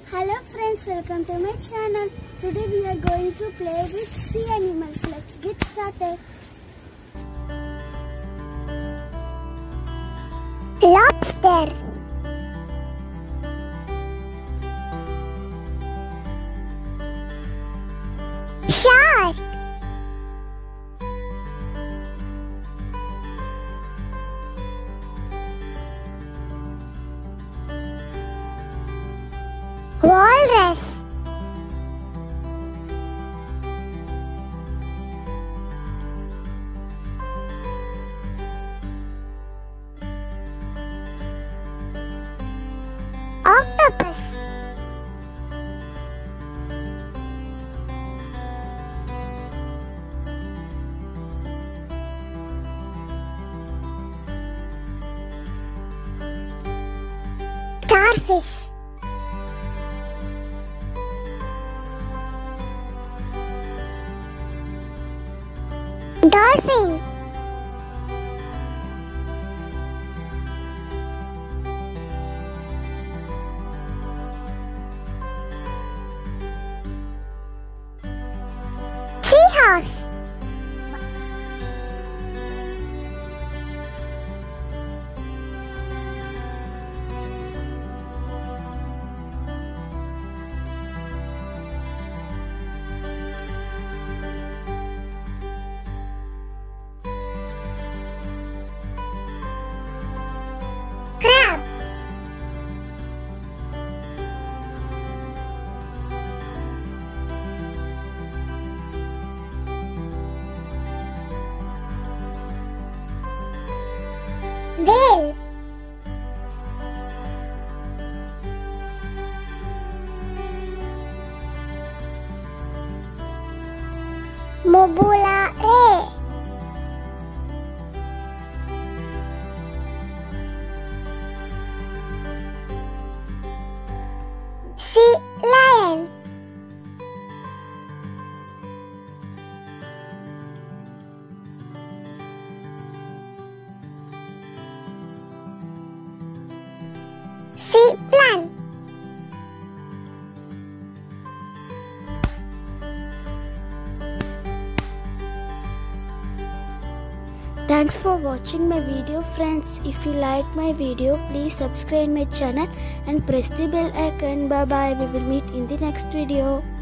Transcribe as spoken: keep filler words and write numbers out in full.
Hello friends, welcome to my channel. Today we are going to play with sea animals. Let's get started. Lobster, shark, walrus, octopus, starfish, dolphin, seahorse, crab, whale, mobula ray, sea lion, sea plant. Thanks for watching my video friends. If you like my video, please subscribe my channel and press the bell icon. Bye bye. We will meet in the next video.